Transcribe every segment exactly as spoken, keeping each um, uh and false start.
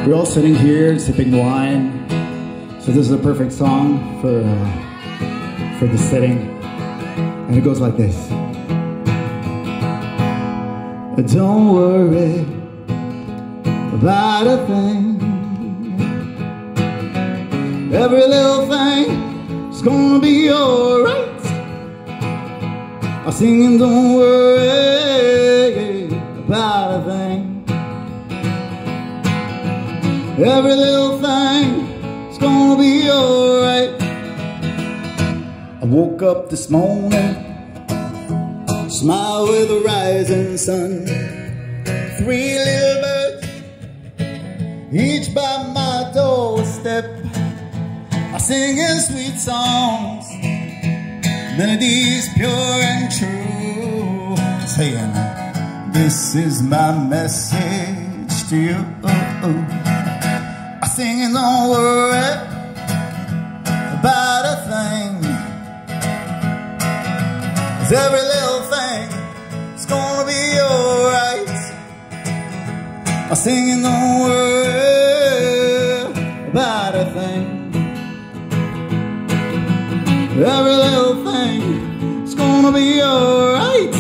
We're all sitting here sipping wine, so this is a perfect song for uh, for the sitting, and it goes like this. Don't worry about a thing. Every little thing is gonna be alright. I'm singing, don't worry about a thing. Every little thing is gonna be alright. I woke up this morning, smile with the rising sun. Three little birds, each by my doorstep, are singing sweet songs, melodies pure and true, saying, this is my message to you. I'm singing, don't worry about a thing, 'cause every little thing is gonna be alright. I'm singing, don't worry about a thing. Every little thing is gonna be alright.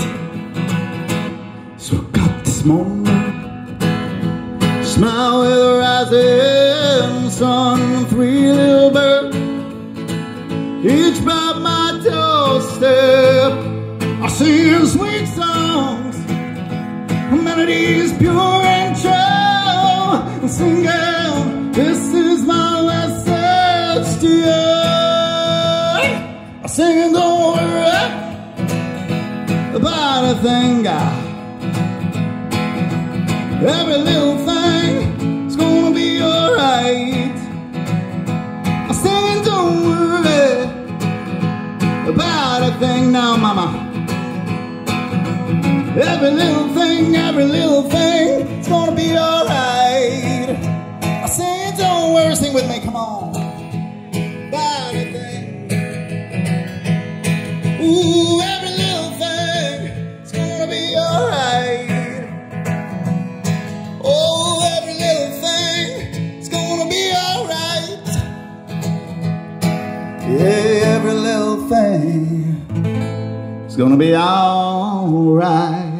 So I got this moment, smile with a rising sun. Three little birds, each by my doorstep, are singing sweet songs, melodies pure and true. I'm singing, this is my message to you. I'm singing, don't worry about a thing, God. Every little thing is gonna be alright. I'm singing, don't worry about a thing now, mama. Every little thing, every little thing, it's gonna be alright. I say, don't worry, sing with me, come on. About a thing. Ooh, every little thing, it's gonna be alright. Oh, every little thing, it's gonna be alright. Yeah, every little thing, it's gonna be alright.